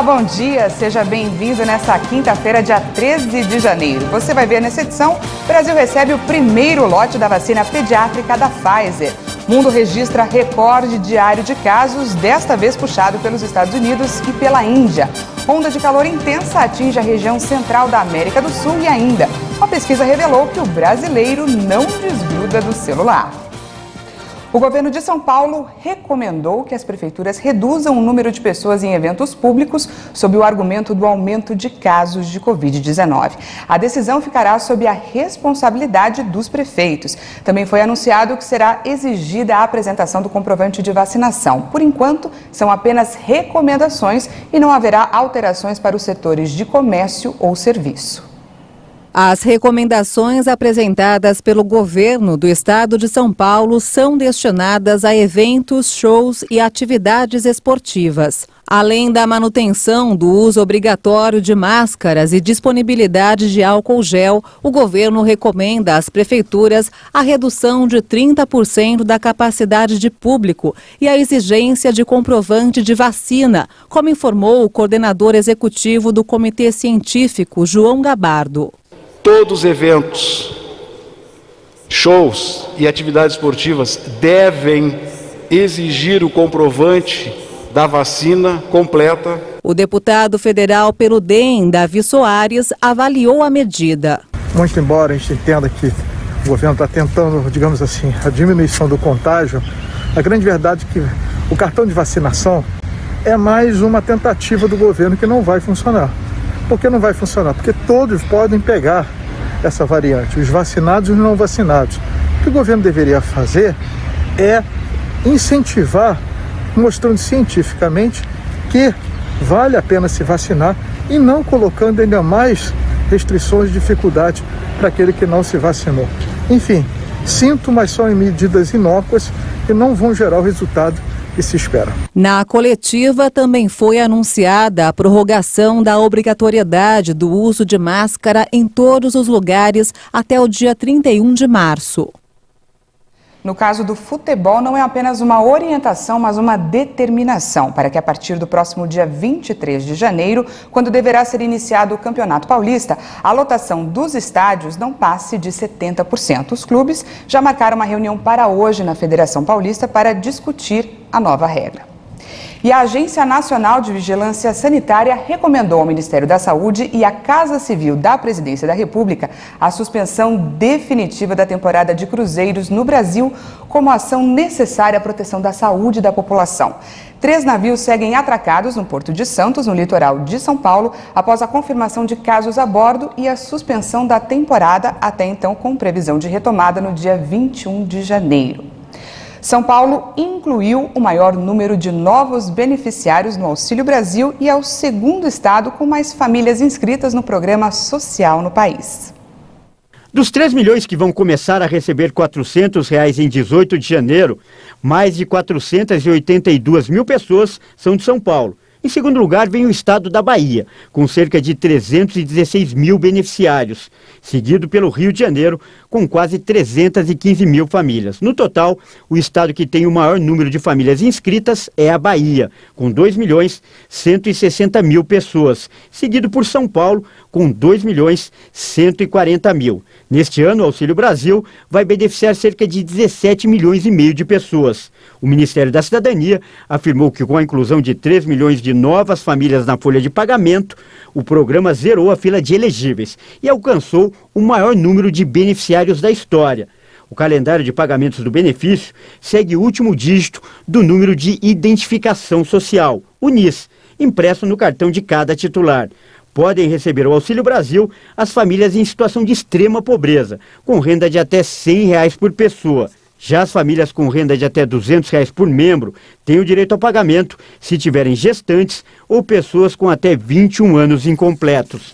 Olá, bom dia, seja bem-vindo nessa quinta-feira, dia 13 de janeiro. Você vai ver nessa edição, o Brasil recebe o primeiro lote da vacina pediátrica da Pfizer. O mundo registra recorde diário de casos, desta vez puxado pelos Estados Unidos e pela Índia. Onda de calor intensa atinge a região central da América do Sul e ainda, uma pesquisa revelou que o brasileiro não desgruda do celular. O governo de São Paulo recomendou que as prefeituras reduzam o número de pessoas em eventos públicos sob o argumento do aumento de casos de Covid-19. A decisão ficará sob a responsabilidade dos prefeitos. Também foi anunciado que será exigida a apresentação do comprovante de vacinação. Por enquanto, são apenas recomendações e não haverá alterações para os setores de comércio ou serviço. As recomendações apresentadas pelo governo do estado de São Paulo são destinadas a eventos, shows e atividades esportivas. Além da manutenção do uso obrigatório de máscaras e disponibilidade de álcool gel, o governo recomenda às prefeituras a redução de 30% da capacidade de público e a exigência de comprovante de vacina, como informou o coordenador executivo do Comitê Científico, João Gabardo. Todos os eventos, shows e atividades esportivas devem exigir o comprovante da vacina completa. O deputado federal pelo DEM, Davi Soares, avaliou a medida. Muito embora a gente entenda que o governo está tentando, digamos assim, a diminuição do contágio, a grande verdade é que o cartão de vacinação é mais uma tentativa do governo que não vai funcionar. Por que não vai funcionar? Porque todos podem pegar essa variante, os vacinados e os não vacinados. O que o governo deveria fazer é incentivar, mostrando cientificamente que vale a pena se vacinar e não colocando ainda mais restrições e dificuldades para aquele que não se vacinou. Enfim, sintomas são em medidas inócuas que não vão gerar o resultado que se espera. Na coletiva também foi anunciada a prorrogação da obrigatoriedade do uso de máscara em todos os lugares até o dia 31 de março. No caso do futebol, não é apenas uma orientação, mas uma determinação para que a partir do próximo dia 23 de janeiro, quando deverá ser iniciado o Campeonato Paulista, a lotação dos estádios não passe de 70%. Os clubes já marcaram uma reunião para hoje na Federação Paulista para discutir a nova regra. E a Agência Nacional de Vigilância Sanitária recomendou ao Ministério da Saúde e à Casa Civil da Presidência da República a suspensão definitiva da temporada de cruzeiros no Brasil como ação necessária à proteção da saúde da população. 3 navios seguem atracados no Porto de Santos, no litoral de São Paulo, após a confirmação de casos a bordo e a suspensão da temporada, até então com previsão de retomada no dia 21 de janeiro. São Paulo incluiu o maior número de novos beneficiários no Auxílio Brasil e é o segundo estado com mais famílias inscritas no programa social no país. Dos 3 milhões que vão começar a receber R$ 400 em 18 de janeiro, mais de 482 mil pessoas são de São Paulo. Em segundo lugar, vem o estado da Bahia, com cerca de 316 mil beneficiários, seguido pelo Rio de Janeiro, com quase 315 mil famílias. No total, o estado que tem o maior número de famílias inscritas é a Bahia, com 2 milhões 160 mil pessoas, seguido por São Paulo, com 2 milhões 140 mil. Neste ano, o Auxílio Brasil vai beneficiar cerca de 17 milhões e meio de pessoas. O Ministério da Cidadania afirmou que com a inclusão de 3 milhões de novas famílias na folha de pagamento, o programa zerou a fila de elegíveis e alcançou o maior número de beneficiários da história. O calendário de pagamentos do benefício segue o último dígito do número de identificação social, o NIS, impresso no cartão de cada titular. Podem receber o Auxílio Brasil as famílias em situação de extrema pobreza, com renda de até R$ 100 por pessoa. Já as famílias com renda de até R$ 200 por membro têm o direito ao pagamento se tiverem gestantes ou pessoas com até 21 anos incompletos.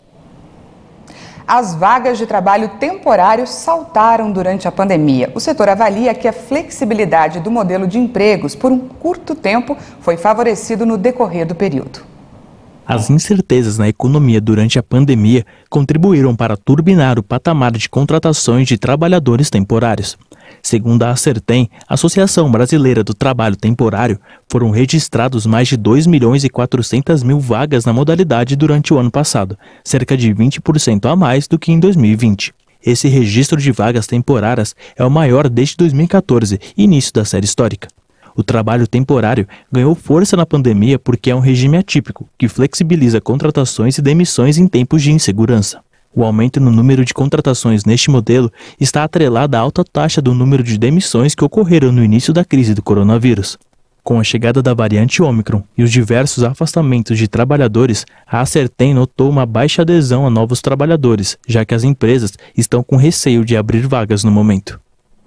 As vagas de trabalho temporário saltaram durante a pandemia. O setor avalia que a flexibilidade do modelo de empregos por um curto tempo foi favorecido no decorrer do período. As incertezas na economia durante a pandemia contribuíram para turbinar o patamar de contratações de trabalhadores temporários. Segundo a Acertem, Associação Brasileira do Trabalho Temporário, foram registrados mais de 2.400.000 vagas na modalidade durante o ano passado, cerca de 20% a mais do que em 2020. Esse registro de vagas temporárias é o maior desde 2014, início da série histórica. O trabalho temporário ganhou força na pandemia porque é um regime atípico, que flexibiliza contratações e demissões em tempos de insegurança. O aumento no número de contratações neste modelo está atrelado à alta taxa do número de demissões que ocorreram no início da crise do coronavírus. Com a chegada da variante Ômicron e os diversos afastamentos de trabalhadores, a Acertem notou uma baixa adesão a novos trabalhadores, já que as empresas estão com receio de abrir vagas no momento.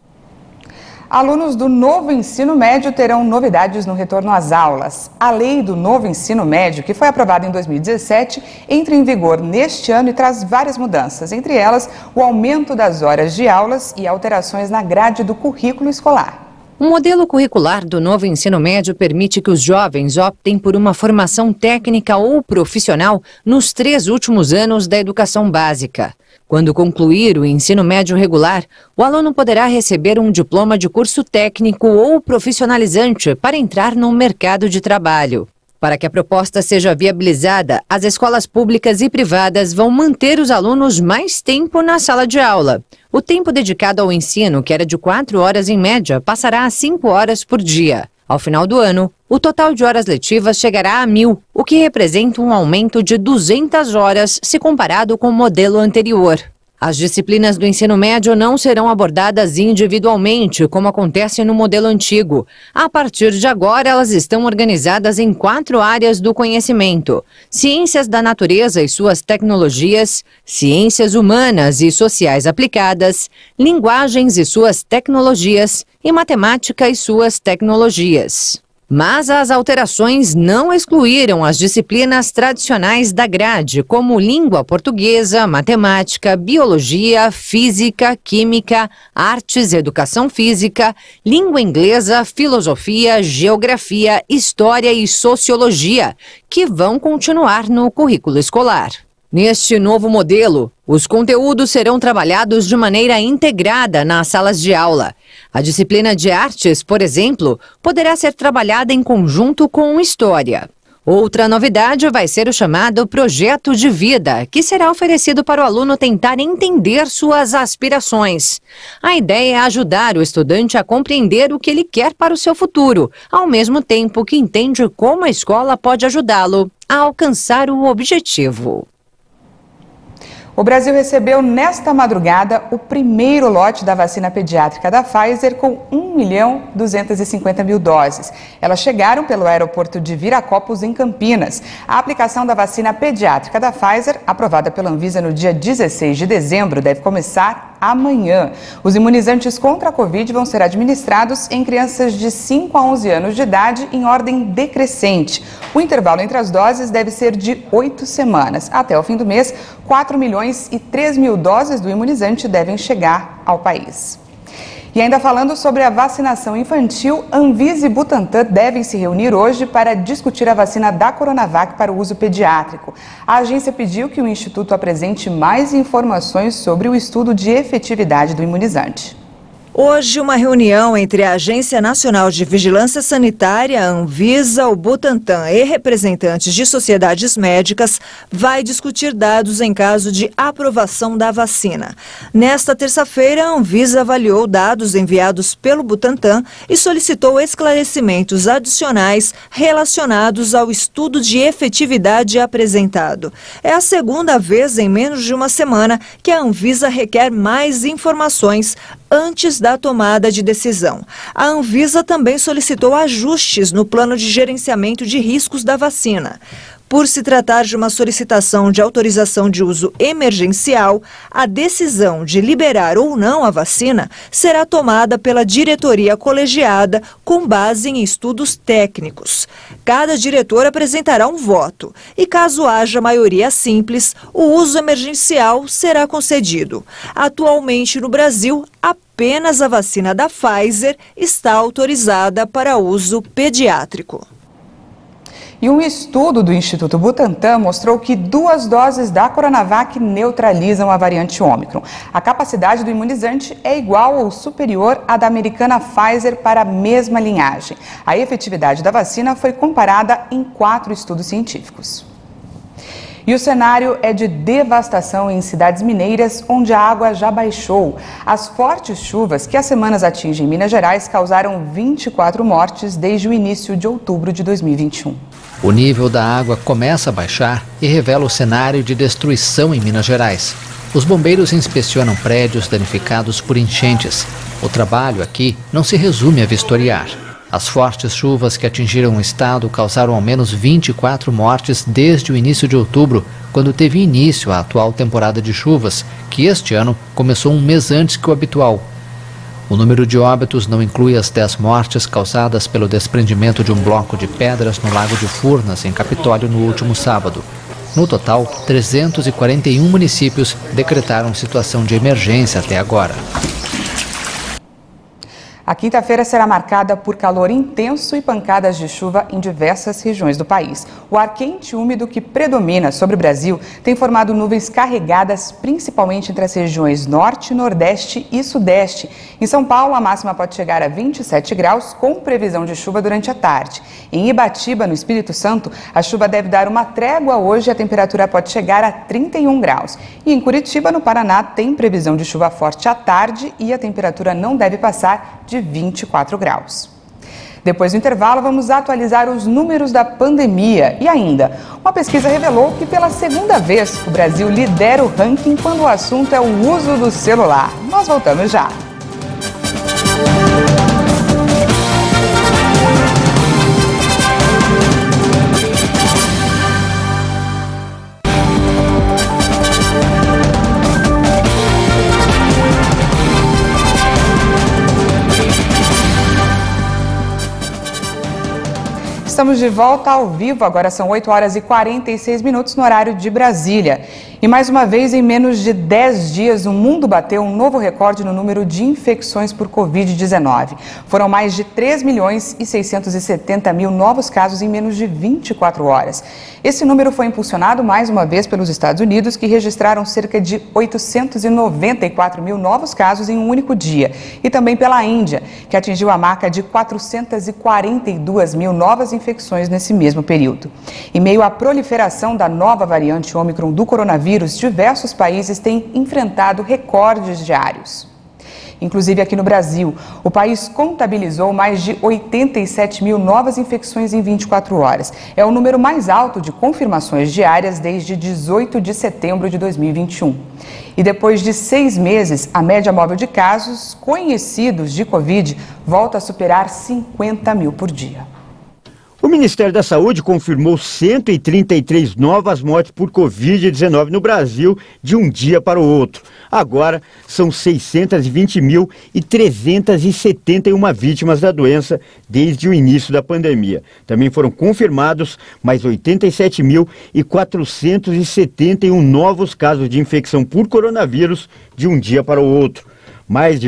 Alunos do novo ensino médio terão novidades no retorno às aulas. A lei do novo ensino médio, que foi aprovada em 2017, entra em vigor neste ano e traz várias mudanças, entre elas o aumento das horas de aulas e alterações na grade do currículo escolar. O modelo curricular do novo ensino médio permite que os jovens optem por uma formação técnica ou profissional nos 3 últimos anos da educação básica. Quando concluir o ensino médio regular, o aluno poderá receber um diploma de curso técnico ou profissionalizante para entrar no mercado de trabalho. Para que a proposta seja viabilizada, as escolas públicas e privadas vão manter os alunos mais tempo na sala de aula. O tempo dedicado ao ensino, que era de 4 horas em média, passará a 5 horas por dia. Ao final do ano, o total de horas letivas chegará a 1.000, o que representa um aumento de 200 horas se comparado com o modelo anterior. As disciplinas do ensino médio não serão abordadas individualmente, como acontece no modelo antigo. A partir de agora, elas estão organizadas em 4 áreas do conhecimento: ciências da natureza e suas tecnologias, ciências humanas e sociais aplicadas, linguagens e suas tecnologias e matemática e suas tecnologias. Mas as alterações não excluíram as disciplinas tradicionais da grade, como língua portuguesa, matemática, biologia, física, química, artes, educação física, língua inglesa, filosofia, geografia, história e sociologia, que vão continuar no currículo escolar. Neste novo modelo, os conteúdos serão trabalhados de maneira integrada nas salas de aula. A disciplina de artes, por exemplo, poderá ser trabalhada em conjunto com história. Outra novidade vai ser o chamado projeto de vida, que será oferecido para o aluno tentar entender suas aspirações. A ideia é ajudar o estudante a compreender o que ele quer para o seu futuro, ao mesmo tempo que entende como a escola pode ajudá-lo a alcançar o objetivo. O Brasil recebeu nesta madrugada o primeiro lote da vacina pediátrica da Pfizer com 1.250.000 doses. Elas chegaram pelo aeroporto de Viracopos, em Campinas. A aplicação da vacina pediátrica da Pfizer, aprovada pela Anvisa no dia 16 de dezembro, deve começar amanhã. Os imunizantes contra a Covid vão ser administrados em crianças de 5 a 11 anos de idade em ordem decrescente. O intervalo entre as doses deve ser de 8 semanas. Até o fim do mês, 4.003.000 doses do imunizante devem chegar ao país. E ainda falando sobre a vacinação infantil, Anvisa e Butantan devem se reunir hoje para discutir a vacina da Coronavac para o uso pediátrico. A agência pediu que o Instituto apresente mais informações sobre o estudo de efetividade do imunizante. Hoje, uma reunião entre a Agência Nacional de Vigilância Sanitária, a Anvisa, o Butantan e representantes de sociedades médicas vai discutir dados em caso de aprovação da vacina. Nesta terça-feira, a Anvisa avaliou dados enviados pelo Butantan e solicitou esclarecimentos adicionais relacionados ao estudo de efetividade apresentado. É a segunda vez em menos de uma semana que a Anvisa requer mais informações antes da tomada de decisão. A Anvisa também solicitou ajustes no plano de gerenciamento de riscos da vacina. Por se tratar de uma solicitação de autorização de uso emergencial, a decisão de liberar ou não a vacina será tomada pela diretoria colegiada com base em estudos técnicos. Cada diretor apresentará um voto e, caso haja maioria simples, o uso emergencial será concedido. Atualmente, no Brasil, apenas a vacina da Pfizer está autorizada para uso pediátrico. E um estudo do Instituto Butantan mostrou que 2 doses da Coronavac neutralizam a variante Ômicron. A capacidade do imunizante é igual ou superior à da americana Pfizer para a mesma linhagem. A efetividade da vacina foi comparada em 4 estudos científicos. E o cenário é de devastação em cidades mineiras, onde a água já baixou. As fortes chuvas que há semanas atingem Minas Gerais causaram 24 mortes desde o início de outubro de 2021. O nível da água começa a baixar e revela o cenário de destruição em Minas Gerais. Os bombeiros inspecionam prédios danificados por enchentes. O trabalho aqui não se resume a vistoriar. As fortes chuvas que atingiram o estado causaram ao menos 24 mortes desde o início de outubro, quando teve início a atual temporada de chuvas, que este ano começou um mês antes que o habitual. O número de óbitos não inclui as 10 mortes causadas pelo desprendimento de um bloco de pedras no Lago de Furnas, em Capitólio, no último sábado. No total, 341 municípios decretaram situação de emergência até agora. A quinta-feira será marcada por calor intenso e pancadas de chuva em diversas regiões do país. O ar quente e úmido que predomina sobre o Brasil tem formado nuvens carregadas, principalmente entre as regiões norte, nordeste e sudeste. Em São Paulo, a máxima pode chegar a 27 graus, com previsão de chuva durante a tarde. Em Ibatiba, no Espírito Santo, a chuva deve dar uma trégua hoje e a temperatura pode chegar a 31 graus. E em Curitiba, no Paraná, tem previsão de chuva forte à tarde e a temperatura não deve passar de 24 graus. Depois do intervalo, vamos atualizar os números da pandemia. E ainda, uma pesquisa revelou que pela segunda vez o Brasil lidera o ranking quando o assunto é o uso do celular. Nós voltamos já. Estamos de volta ao vivo, agora são 8 horas e 46 minutos no horário de Brasília. E mais uma vez, em menos de 10 dias, o mundo bateu um novo recorde no número de infecções por Covid-19. Foram mais de 3 milhões e 670 mil novos casos em menos de 24 horas. Esse número foi impulsionado mais uma vez pelos Estados Unidos, que registraram cerca de 894 mil novos casos em um único dia. E também pela Índia, que atingiu a marca de 442 mil novas infecções nesse mesmo período. Em meio à proliferação da nova variante Ômicron do coronavírus, diversos países têm enfrentado recordes diários. Inclusive aqui no Brasil, o país contabilizou mais de 87 mil novas infecções em 24 horas. É o número mais alto de confirmações diárias desde 18 de setembro de 2021. E depois de 6 meses, a média móvel de casos conhecidos de Covid volta a superar 50 mil por dia. O Ministério da Saúde confirmou 133 novas mortes por Covid-19 no Brasil de um dia para o outro. Agora, são 620.371 vítimas da doença desde o início da pandemia. Também foram confirmados mais 87.471 novos casos de infecção por coronavírus de um dia para o outro. Mais de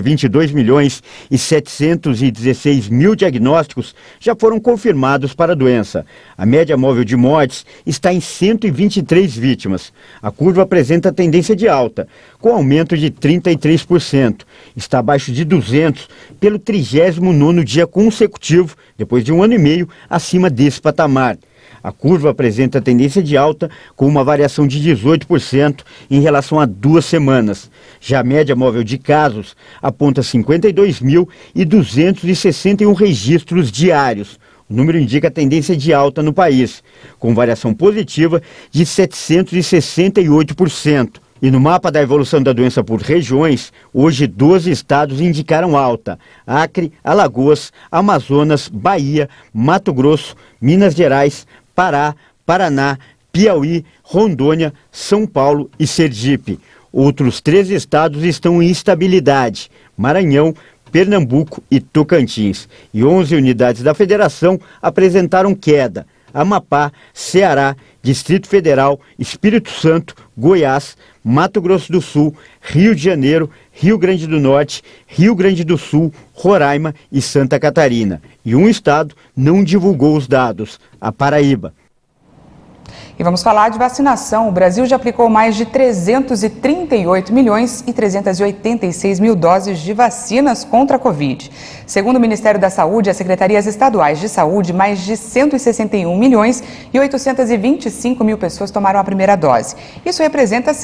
22.716.000 diagnósticos já foram confirmados para a doença. A média móvel de mortes está em 123 vítimas. A curva apresenta tendência de alta, com aumento de 33%. Está abaixo de 200 pelo 39º dia consecutivo, depois de um ano e meio acima desse patamar. A curva apresenta tendência de alta com uma variação de 18% em relação a 2 semanas. Já a média móvel de casos aponta 52.261 registros diários. O número indica tendência de alta no país, com variação positiva de 768%. E no mapa da evolução da doença por regiões, hoje 12 estados indicaram alta: Acre, Alagoas, Amazonas, Bahia, Mato Grosso, Minas Gerais, Pará, Paraná, Piauí, Rondônia, São Paulo e Sergipe. Outros 13 estados estão em instabilidade: Maranhão, Pernambuco e Tocantins. E 11 unidades da federação apresentaram queda: Amapá, Ceará, Distrito Federal, Espírito Santo, Goiás, Mato Grosso do Sul, Rio de Janeiro, Rio Grande do Norte, Rio Grande do Sul, Roraima e Santa Catarina. E um estado não divulgou os dados: a Paraíba. E vamos falar de vacinação. O Brasil já aplicou mais de 338 milhões e 386 mil doses de vacinas contra a Covid. Segundo o Ministério da Saúde e as secretarias estaduais de saúde, mais de 161 milhões e 825 mil pessoas tomaram a primeira dose. Isso representa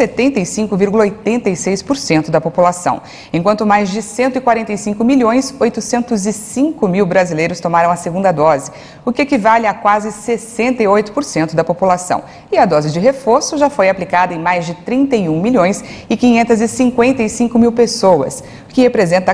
75,86% da população, enquanto mais de 145 milhões 805 mil brasileiros tomaram a segunda dose, o que equivale a quase 68% da população. E a dose de reforço já foi aplicada em mais de 31 milhões e 555 mil pessoas, o que representa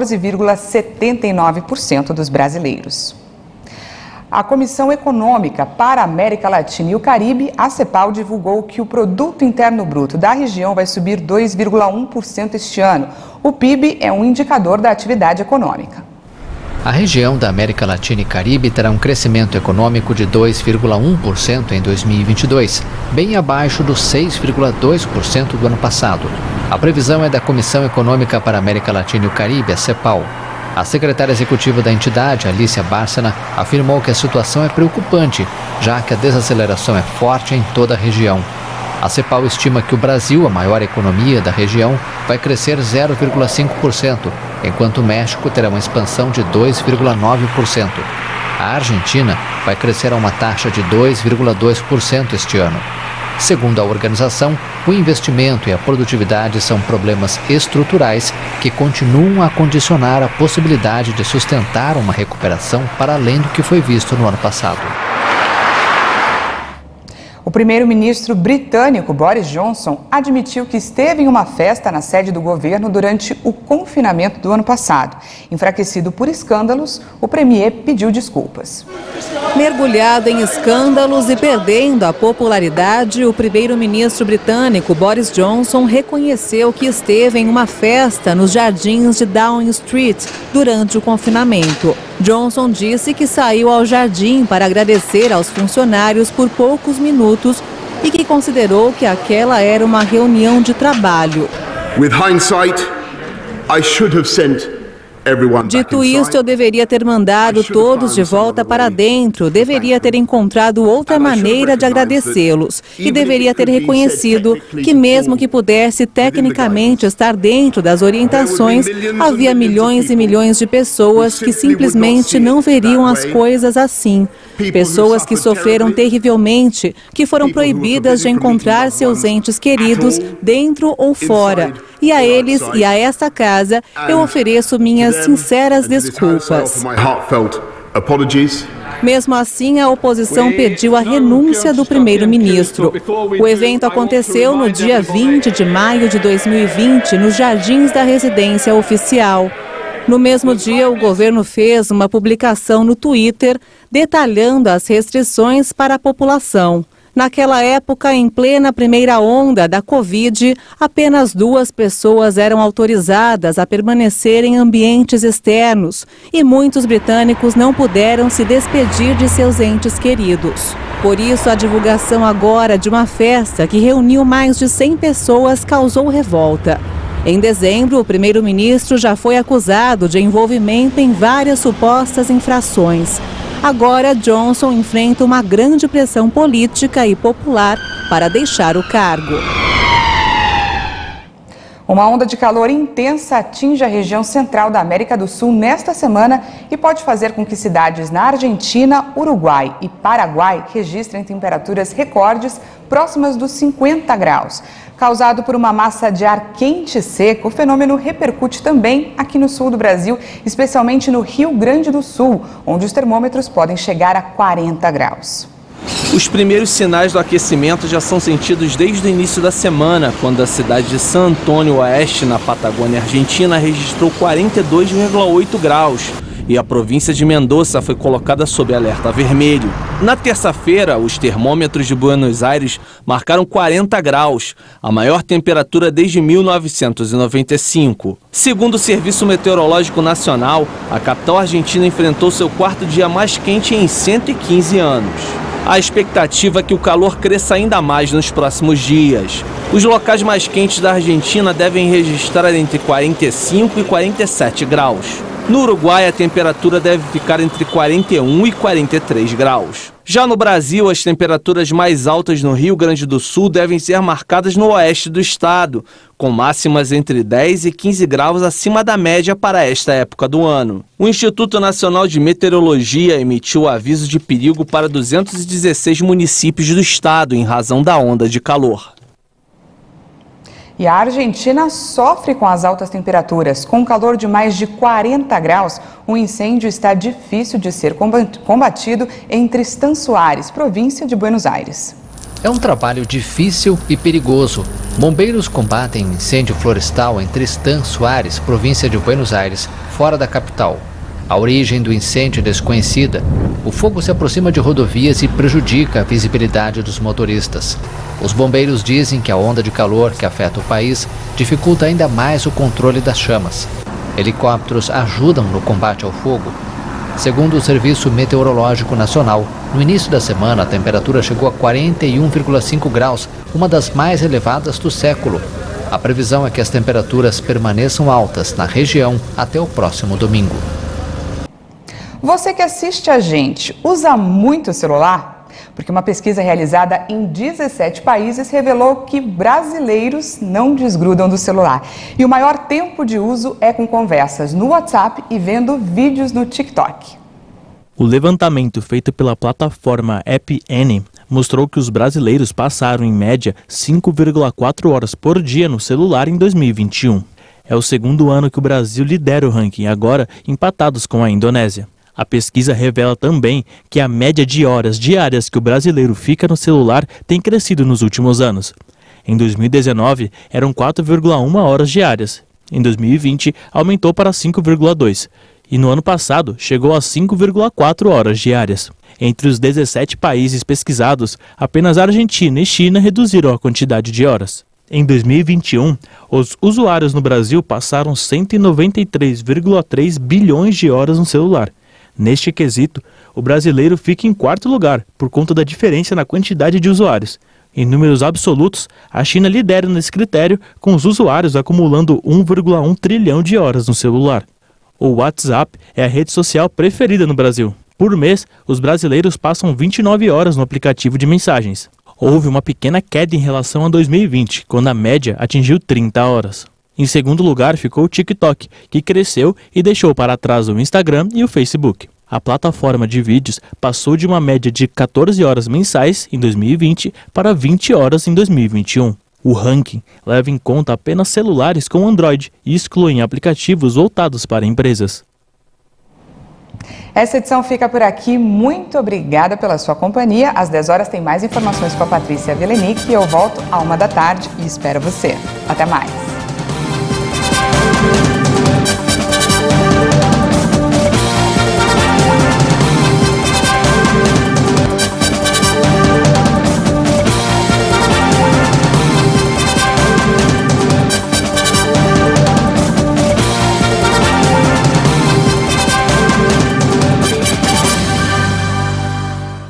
14,79% dos brasileiros. A Comissão Econômica para a América Latina e o Caribe, a CEPAL, divulgou que o Produto Interno Bruto da região vai subir 2,1% este ano. O PIB é um indicador da atividade econômica. A região da América Latina e Caribe terá um crescimento econômico de 2,1% em 2022, bem abaixo dos 6,2% do ano passado. A previsão é da Comissão Econômica para a América Latina e o Caribe, a CEPAL. A secretária executiva da entidade, Alicia Bárcena, afirmou que a situação é preocupante, já que a desaceleração é forte em toda a região. A CEPAL estima que o Brasil, a maior economia da região, vai crescer 0,5%, enquanto o México terá uma expansão de 2,9%. A Argentina vai crescer a uma taxa de 2,2% este ano. Segundo a organização, o investimento e a produtividade são problemas estruturais que continuam a condicionar a possibilidade de sustentar uma recuperação para além do que foi visto no ano passado. O primeiro-ministro britânico Boris Johnson admitiu que esteve em uma festa na sede do governo durante o confinamento do ano passado. Enfraquecido por escândalos, o premier pediu desculpas. Mergulhado em escândalos e perdendo a popularidade, o primeiro-ministro britânico Boris Johnson reconheceu que esteve em uma festa nos jardins de Downing Street durante o confinamento. Johnson disse que saiu ao jardim para agradecer aos funcionários por poucos minutos e que considerou que aquela era uma reunião de trabalho. With hindsight, I should have sent everyone back Dito inside. isto, eu deveria ter mandado todos de volta para dentro, deveria ter encontrado outra maneira de agradecê-los e deveria ter reconhecido que mesmo que pudesse tecnicamente estar dentro das orientações, havia milhões e milhões de pessoas que simplesmente não veriam as coisas assim. Pessoas que sofreram terrivelmente, que foram proibidas de encontrar seus entes queridos dentro ou fora. E a eles e a esta casa eu ofereço minhas sinceras desculpas. Mesmo assim, a oposição pediu a renúncia do primeiro-ministro. O evento aconteceu no dia 20 de maio de 2020, nos jardins da residência oficial. No mesmo dia, o governo fez uma publicação no Twitter detalhando as restrições para a população. Naquela época, em plena primeira onda da Covid, apenas 2 pessoas eram autorizadas a permanecer em ambientes externos e muitos britânicos não puderam se despedir de seus entes queridos. Por isso, a divulgação agora de uma festa que reuniu mais de 100 pessoas causou revolta. Em dezembro, o primeiro-ministro já foi acusado de envolvimento em várias supostas infrações. Agora, Johnson enfrenta uma grande pressão política e popular para deixar o cargo. Uma onda de calor intensa atinge a região central da América do Sul nesta semana e pode fazer com que cidades na Argentina, Uruguai e Paraguai registrem temperaturas recordes próximas dos 50 graus. Causado por uma massa de ar quente e seco, o fenômeno repercute também aqui no sul do Brasil, especialmente no Rio Grande do Sul, onde os termômetros podem chegar a 40 graus. Os primeiros sinais do aquecimento já são sentidos desde o início da semana, quando a cidade de San Antônio Oeste, na Patagônia Argentina, registrou 42,8 graus. E a província de Mendoza foi colocada sob alerta vermelho. Na terça-feira, os termômetros de Buenos Aires marcaram 40 graus, a maior temperatura desde 1995. Segundo o Serviço Meteorológico Nacional, a capital argentina enfrentou seu quarto dia mais quente em 115 anos. A expectativa é que o calor cresça ainda mais nos próximos dias. Os locais mais quentes da Argentina devem registrar entre 45 e 47 graus. No Uruguai, a temperatura deve ficar entre 41 e 43 graus. Já no Brasil, as temperaturas mais altas no Rio Grande do Sul devem ser marcadas no oeste do estado, com máximas entre 10 e 15 graus acima da média para esta época do ano. O Instituto Nacional de Meteorologia emitiu aviso de perigo para 216 municípios do estado em razão da onda de calor. E a Argentina sofre com as altas temperaturas. Com calor de mais de 40 graus, o incêndio está difícil de ser combatido em Tristan Soares, província de Buenos Aires. É um trabalho difícil e perigoso. Bombeiros combatem incêndio florestal em Tristan Soares, província de Buenos Aires, fora da capital. A origem do incêndio é desconhecida. O fogo se aproxima de rodovias e prejudica a visibilidade dos motoristas. Os bombeiros dizem que a onda de calor que afeta o país dificulta ainda mais o controle das chamas. Helicópteros ajudam no combate ao fogo. Segundo o Serviço Meteorológico Nacional, no início da semana a temperatura chegou a 41,5 graus, uma das mais elevadas do século. A previsão é que as temperaturas permaneçam altas na região até o próximo domingo. Você que assiste a gente, usa muito o celular? Porque uma pesquisa realizada em 17 países revelou que brasileiros não desgrudam do celular. E o maior tempo de uso é com conversas no WhatsApp e vendo vídeos no TikTok. O levantamento feito pela plataforma AppN mostrou que os brasileiros passaram, em média, 5,4 horas por dia no celular em 2021. É o segundo ano que o Brasil lidera o ranking, agora empatados com a Indonésia. A pesquisa revela também que a média de horas diárias que o brasileiro fica no celular tem crescido nos últimos anos. Em 2019, eram 4,1 horas diárias. Em 2020, aumentou para 5,2. E no ano passado, chegou a 5,4 horas diárias. Entre os 17 países pesquisados, apenas Argentina e China reduziram a quantidade de horas. Em 2021, os usuários no Brasil passaram 193,3 bilhões de horas no celular. Neste quesito, o brasileiro fica em quarto lugar, por conta da diferença na quantidade de usuários. Em números absolutos, a China lidera nesse critério, com os usuários acumulando 1,1 trilhão de horas no celular. O WhatsApp é a rede social preferida no Brasil. Por mês, os brasileiros passam 29 horas no aplicativo de mensagens. Houve uma pequena queda em relação a 2020, quando a média atingiu 30 horas. Em segundo lugar ficou o TikTok, que cresceu e deixou para trás o Instagram e o Facebook. A plataforma de vídeos passou de uma média de 14 horas mensais em 2020 para 20 horas em 2021. O ranking leva em conta apenas celulares com Android e exclui aplicativos voltados para empresas. Essa edição fica por aqui. Muito obrigada pela sua companhia. Às 10 horas tem mais informações com a Patrícia Velenic e eu volto à 1 da tarde e espero você. Até mais!